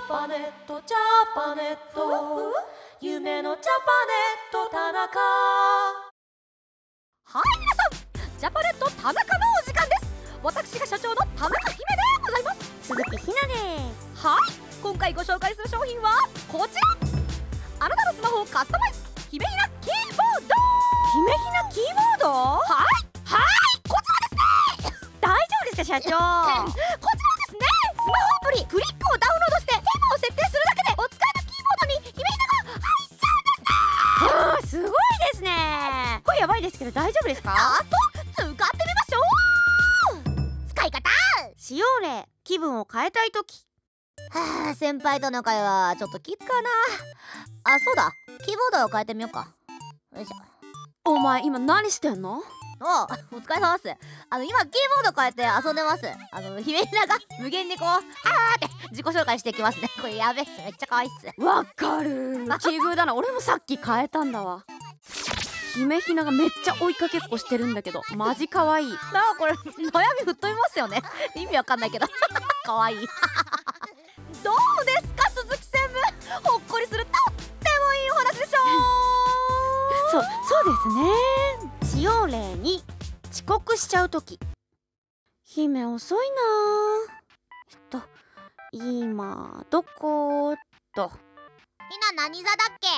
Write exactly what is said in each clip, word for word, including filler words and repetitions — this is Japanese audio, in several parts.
パネットジャパネット夢のジャパネット田中。 はい皆さん、ジャパネット田中のお時間です。私が社長の田中姫でございます。 鈴木ひなです。 はい、今回ご紹介する商品はこちら。あなたのスマホをカスタマイズ姫ひなキーボード。 姫ひなキーボード？ はいはいこちらですね。 大丈夫ですか社長？ こちらですね、スマホアプリクリックをダウンロードしてテーマを設定するだけでお使いのキーボードに姫ひなが入っちゃうんですね。 あーすごいですね。これやばいですけど大丈夫ですか？ あっと使ってみましょう。使い方、 使用例、気分を変えたいとき。 はあ、先輩との会話ちょっときつかな。あ、そうだ、キーボードを変えてみようか。よいしょ。 お前今何してんの？ お、お疲れ様です。あの今キーボード変えて遊んでます。あの姫ひなが無限にこうあーって自己紹介していきますね。これやべえっす、めっちゃ可愛いっす。 わかる。奇遇だな。俺もさっき変えたんだわ。姫ひながめっちゃ追いかけっこしてるんだけどマジ可愛い。 なあ、これ悩み吹っ飛びますよね。意味わかんないけど可愛いどうですか鈴木専務、ほっこりするとってもいいお話でしょそう、そうですね。使用例に遅刻しちゃうとき。姫遅いなー。えっと今どこーっと。 ひな何座だっけ？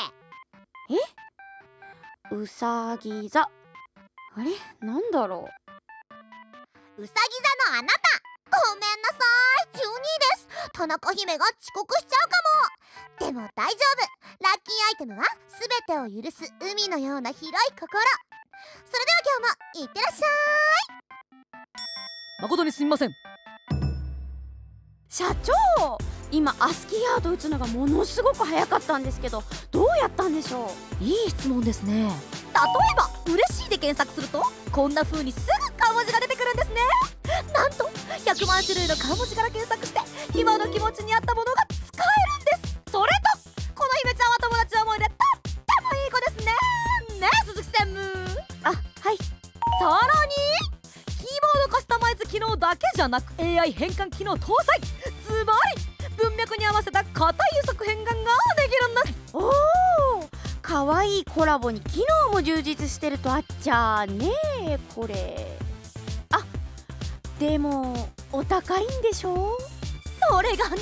え？うさぎ座。あれなんだろう。うさぎ座のあなた、ごめんなさい、じゅうにいです。田中姫が遅刻しちゃうかも。でも大丈夫、ラッキーアイテムはすべてを許す海のような広い心。それでは今日もいってらっしゃい。 誠にすみません。 社長、今アスキーアート打つのがものすごく早かったんですけどどうやったんでしょう？ いい質問ですね。 例えば「嬉しい」で検索するとこんな風にすぐ顔文字が出てくるんですね。なんとひゃくまん種類の顔文字から検索して今の気持ちに合ったものが使えるんです。それとこの姫ちゃんは友達思いでとってもいい子ですね。ねえ鈴木専務。 あ、はい。 さらにキーボードカスタマイズ機能だけじゃなく エーアイ 変換機能搭載。ズバリ文脈に合わせた硬い輸速変換ができるんです。 おお、かわいいコラボに機能も充実してるとあっちゃーねー。これあ、でもお高いんでしょ？ それがなんと驚きの無料で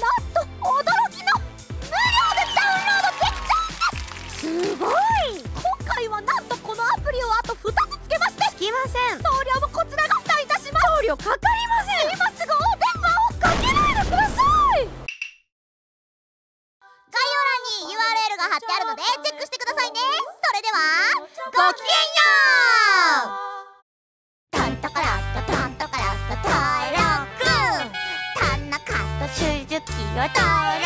ダウンロードできちゃうんです。 すごい。 今回はなんとこのアプリをあとふたつつけましてつきません。 送料もこちらが負担いたします。 送料かかりません。 今すぐお電話をかけないでください。概要欄に ユーアールエル が貼ってあるのでチェックしてくださいね。それではごきげんよう。タンタカラッタタンタカラッタタイラック田中と鈴木よタイラ